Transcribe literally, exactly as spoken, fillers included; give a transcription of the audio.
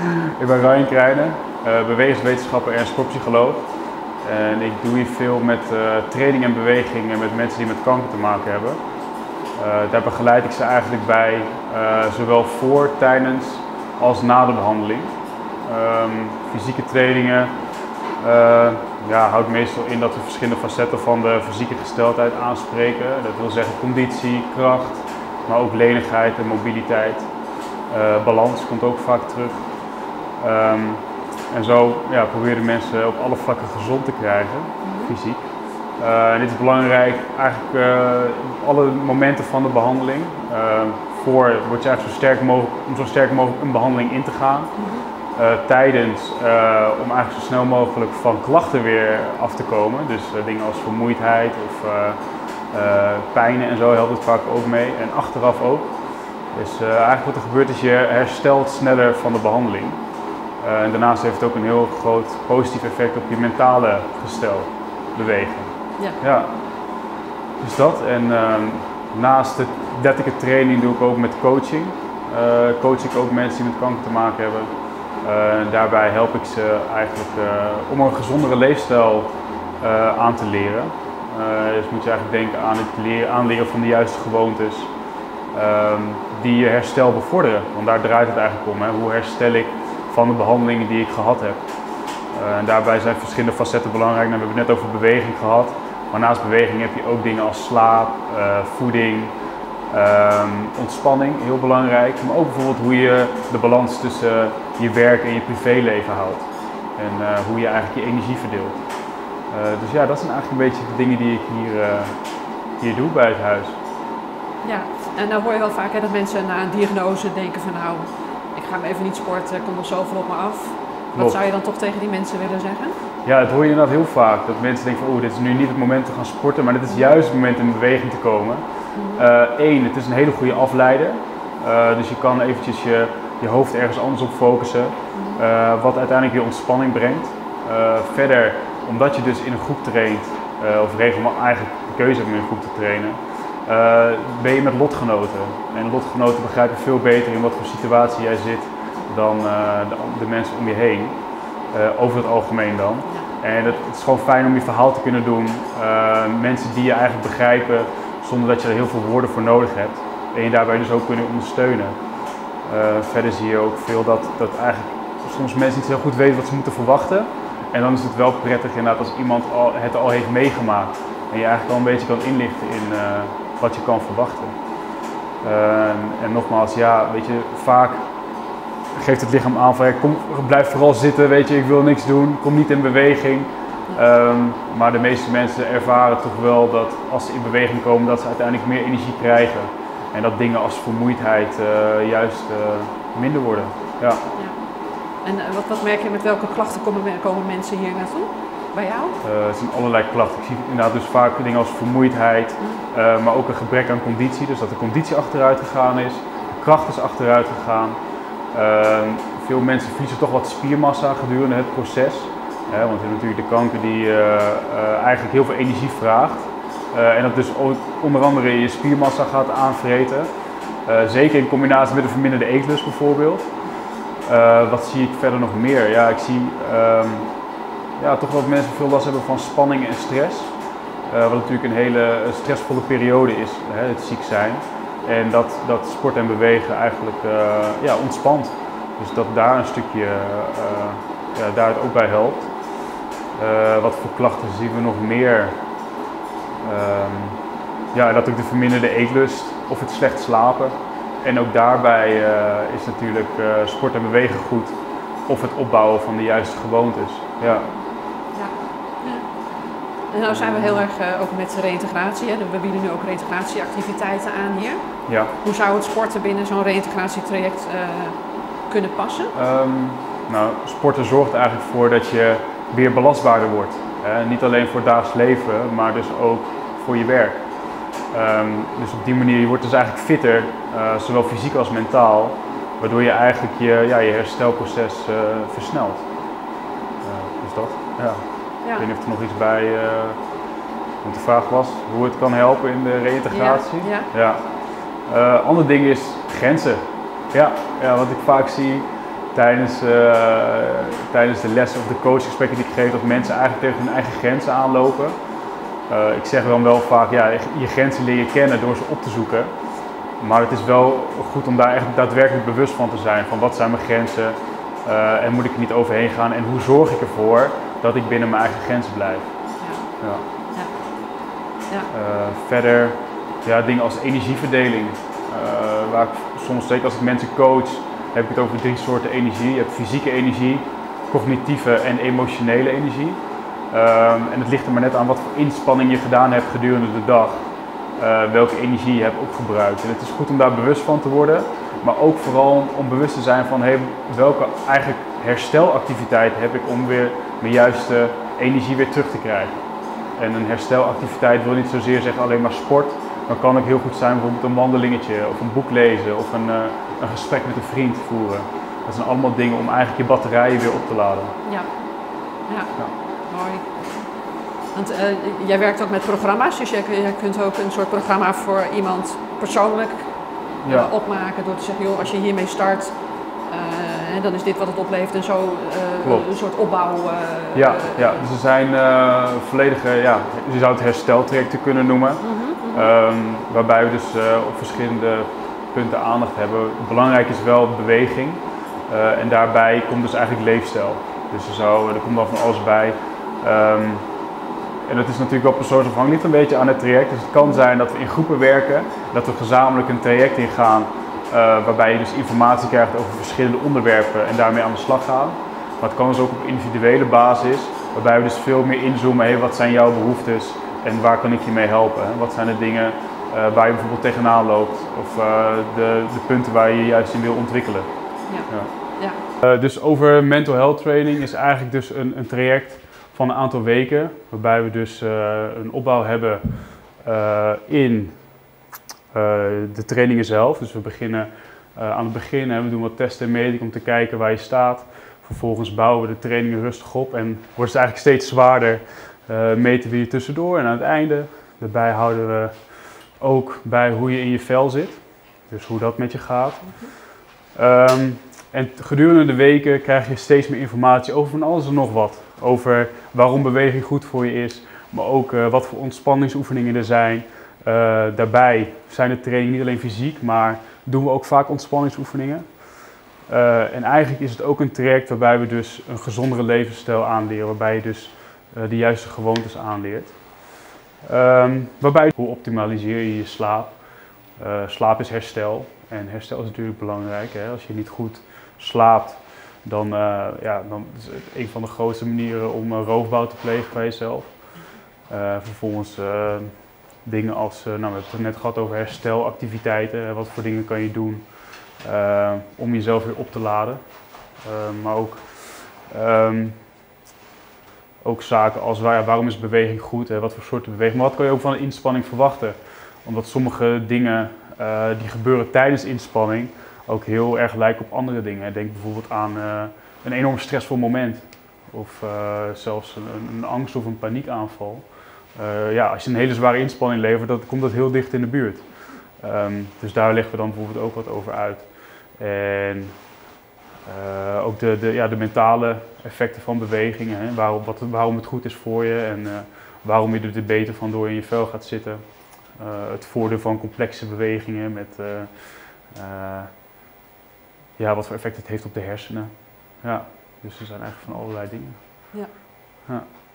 Ik ben Ryan Krijnen, uh, bewegingswetenschapper en sportpsycholoog. En ik doe hier veel met uh, training en beweging en met mensen die met kanker te maken hebben. Uh, daar begeleid ik ze eigenlijk bij, uh, zowel voor, tijdens als na de behandeling. Um, fysieke trainingen uh, ja, houdt meestal in dat we verschillende facetten van de fysieke gesteldheid aanspreken. Dat wil zeggen conditie, kracht, maar ook lenigheid en mobiliteit. Uh, balans komt ook vaak terug. Um, en zo ja, proberen mensen op alle vlakken gezond te krijgen, fysiek. Uh, en dit is belangrijk eigenlijk uh, op alle momenten van de behandeling. Uh, voor word je eigenlijk zo sterk mogelijk, om zo sterk mogelijk een behandeling in te gaan. Uh, tijdens, uh, om eigenlijk zo snel mogelijk van klachten weer af te komen. Dus uh, dingen als vermoeidheid of uh, uh, pijnen en zo helpt het vaak ook mee. En achteraf ook. Dus uh, eigenlijk wat er gebeurt is, je herstelt sneller van de behandeling. Uh, en daarnaast heeft het ook een heel groot positief effect op je mentale gestel, bewegen. Ja. Ja. Dus dat. En uh, naast de letterlijke training doe ik ook met coaching. Uh, coach ik ook mensen die met kanker te maken hebben. Uh, daarbij help ik ze eigenlijk uh, om een gezondere leefstijl uh, aan te leren. Uh, dus moet je eigenlijk denken aan het leren, aanleren van de juiste gewoontes. Um, die je herstel bevorderen, want daar draait het eigenlijk om. Hè. Hoe herstel ik van de behandelingen die ik gehad heb? Uh, en daarbij zijn verschillende facetten belangrijk. Nou, we hebben het net over beweging gehad, maar naast beweging heb je ook dingen als slaap, uh, voeding, um, ontspanning, heel belangrijk. Maar ook bijvoorbeeld hoe je de balans tussen je werk en je privéleven houdt. En uh, hoe je eigenlijk je energie verdeelt. Uh, dus ja, dat zijn eigenlijk een beetje de dingen die ik hier, uh, hier doe bij het huis. Ja, en dan hoor je wel vaak hè, dat mensen na een diagnose denken van nou, ik ga even niet sporten, ik kom er zoveel op me af. Wat Klopt. Zou je dan toch tegen die mensen willen zeggen? Ja, dat hoor je inderdaad heel vaak. Dat mensen denken van, oh, dit is nu niet het moment te gaan sporten, maar dit is juist het moment in beweging te komen. Eén, uh, het is een hele goede afleider. Uh, dus je kan eventjes je, je hoofd ergens anders op focussen, uh, wat uiteindelijk weer ontspanning brengt. Uh, verder, omdat je dus in een groep traint, uh, of regelmatig eigenlijk de keuze hebt om in een groep te trainen, Uh, ben je met lotgenoten. En lotgenoten begrijpen veel beter in wat voor situatie jij zit dan uh, de, de mensen om je heen. Uh, over het algemeen dan. En het, het is gewoon fijn om je verhaal te kunnen doen. Uh, mensen die je eigenlijk begrijpen zonder dat je er heel veel woorden voor nodig hebt. En je daarbij dus ook kunnen ondersteunen. Uh, verder zie je ook veel dat, dat eigenlijk soms mensen niet zo goed weten wat ze moeten verwachten. En dan is het wel prettig inderdaad als iemand al, het al heeft meegemaakt. En je eigenlijk al een beetje kan inlichten in uh, wat je kan verwachten. Uh, en nogmaals, ja, weet je, vaak geeft het lichaam aan van ja, kom, blijf vooral zitten, weet je, ik wil niks doen, kom niet in beweging. Um, maar de meeste mensen ervaren toch wel dat als ze in beweging komen, dat ze uiteindelijk meer energie krijgen. En dat dingen als vermoeidheid uh, juist uh, minder worden. Ja. Ja. En uh, wat, wat merk je, met welke klachten komen, komen mensen hier naartoe? Bij jou? Uh, het zijn allerlei klachten. Ik zie inderdaad dus vaak dingen als vermoeidheid, uh, maar ook een gebrek aan conditie. Dus dat de conditie achteruit gegaan is, de kracht is achteruit gegaan. Uh, veel mensen verliezen toch wat spiermassa gedurende het proces. Uh, want je hebt natuurlijk de kanker die uh, uh, eigenlijk heel veel energie vraagt. Uh, en dat dus ook onder andere je spiermassa gaat aanvreten. Uh, zeker in combinatie met een verminderde eetlust bijvoorbeeld. Uh, wat zie ik verder nog meer? Ja, ik zie um, ja, toch wel dat mensen veel last hebben van spanning en stress. Uh, wat natuurlijk een hele stressvolle periode is, hè, het ziek zijn. En dat, dat sport en bewegen eigenlijk uh, ja, ontspant. Dus dat daar een stukje uh, ja, daar het ook bij helpt. Uh, wat voor klachten zien we nog meer? Um, ja, dat ook de verminderde eetlust of het slecht slapen. En ook daarbij uh, is natuurlijk uh, sport en bewegen goed. Of het opbouwen van de juiste gewoontes. Ja. Ja. Ja. En nou zijn we heel erg uh, ook met reïntegratie. Hè? We bieden nu ook reïntegratieactiviteiten aan hier. Ja. Hoe zou het sporten binnen zo'n reïntegratietraject uh, kunnen passen? Um, nou, sporten zorgt eigenlijk voor dat je weer belastbaarder wordt. Hè? Niet alleen voor het dagelijks leven, maar dus ook voor je werk. Um, dus op die manier je wordt dus eigenlijk fitter, uh, zowel fysiek als mentaal, waardoor je eigenlijk je, ja, je herstelproces uh, versnelt. Uh, dus dat, ja. Ja. Ik weet niet of er nog iets bij, uh, want de vraag was hoe het kan helpen in de reïntegratie. Ja, ja. Ja. Uh, ander ding is grenzen. Ja, ja, wat ik vaak zie tijdens, uh, tijdens de lessen of de coachgesprekken die ik geef, dat mensen eigenlijk tegen hun eigen grenzen aanlopen. Uh, ik zeg dan wel vaak, ja, je grenzen leer je kennen door ze op te zoeken. Maar het is wel goed om daar echt daadwerkelijk bewust van te zijn. Van wat zijn mijn grenzen uh, en moet ik er niet overheen gaan en hoe zorg ik ervoor dat ik binnen mijn eigen grenzen blijf. Ja. Ja. Ja. Ja. Uh, verder ja, dingen als energieverdeling. Uh, waar ik soms, zeker als ik mensen coach, heb ik het over drie soorten energie. Je hebt fysieke energie, cognitieve en emotionele energie. Um, en het ligt er maar net aan wat voor inspanning je gedaan hebt gedurende de dag. Uh, welke energie je hebt opgebruikt. En het is goed om daar bewust van te worden. Maar ook vooral om bewust te zijn van hey, welke eigenlijk herstelactiviteit heb ik om weer mijn juiste energie weer terug te krijgen. En een herstelactiviteit wil niet zozeer zeggen alleen maar sport. Maar kan ook heel goed zijn bijvoorbeeld een wandelingetje of een boek lezen of een, uh, een gesprek met een vriend voeren. Dat zijn allemaal dingen om eigenlijk je batterijen weer op te laden. Ja, ja. ja. Mooi. Want uh, jij werkt ook met programma's, dus jij, jij kunt ook een soort programma voor iemand persoonlijk uh, ja. opmaken door te zeggen, joh, als je hiermee start, uh, dan is dit wat het oplevert en zo uh, een soort opbouw. Uh, ja, ja, dus er zijn uh, volledige, ja, je zou het hersteltrajecten kunnen noemen, mm-hmm, mm-hmm. Um, waarbij we dus uh, op verschillende punten aandacht hebben. Belangrijk is wel beweging uh, en daarbij komt dus eigenlijk leefstijl. Dus er, zou, er komt dan van alles bij. Um, En dat is natuurlijk wel persoonsafhankelijk, ligt een beetje aan het traject. Dus het kan zijn dat we in groepen werken, dat we gezamenlijk een traject ingaan uh, waarbij je dus informatie krijgt over verschillende onderwerpen en daarmee aan de slag gaan. Maar het kan dus ook op individuele basis, waarbij we dus veel meer inzoomen, hey, wat zijn jouw behoeftes en waar kan ik je mee helpen? Hè? Wat zijn de dingen uh, waar je bijvoorbeeld tegenaan loopt of uh, de, de punten waar je je juist in wil ontwikkelen. Ja. Ja. Ja. Uh, dus over mental health training is eigenlijk dus een, een traject van een aantal weken, waarbij we dus uh, een opbouw hebben uh, in uh, de trainingen zelf. Dus we beginnen uh, aan het begin, hè, we doen wat testen en metingen om te kijken waar je staat. Vervolgens bouwen we de trainingen rustig op en wordt het eigenlijk steeds zwaarder. Uh, meten we je tussendoor en aan het einde, daarbij houden we ook bij hoe je in je vel zit. Dus hoe dat met je gaat. Um, en gedurende de weken krijg je steeds meer informatie over van alles en nog wat. Over waarom beweging goed voor je is, maar ook uh, wat voor ontspanningsoefeningen er zijn. Uh, daarbij zijn de trainingen niet alleen fysiek, maar doen we ook vaak ontspanningsoefeningen. Uh, en eigenlijk is het ook een traject waarbij we dus een gezondere levensstijl aanleren, waarbij je dus uh, de juiste gewoontes aanleert. Um, waarbij, hoe optimaliseer je je slaap? Uh, slaap is herstel en herstel is natuurlijk belangrijk. Hè? Als je niet goed slaapt, dan, uh, ja, dan is het een van de grootste manieren om uh, roofbouw te plegen bij jezelf. Uh, vervolgens uh, dingen als, uh, nou, we hebben het net gehad over herstelactiviteiten. Wat voor dingen kan je doen uh, om jezelf weer op te laden. Uh, maar ook, um, ook zaken als waar, ja, waarom is beweging goed, hè? Wat voor soorten beweging, maar wat kan je ook van een inspanning verwachten? Omdat sommige dingen uh, die gebeuren tijdens inspanning ook heel erg lijken op andere dingen. Denk bijvoorbeeld aan uh, een enorm stressvol moment of uh, zelfs een, een angst of een paniekaanval. Uh, ja, als je een hele zware inspanning levert, dan komt dat heel dicht in de buurt. Um, dus daar leggen we dan bijvoorbeeld ook wat over uit. En uh, ook de, de, ja, de mentale effecten van bewegingen, hè? Waarom, wat, waarom het goed is voor je en uh, waarom je er beter van door in je vel gaat zitten. Uh, het voordeel van complexe bewegingen met uh, uh, ja, wat voor effect het heeft op de hersenen. Ja, dus er zijn eigenlijk van allerlei dingen. Ja. Ja.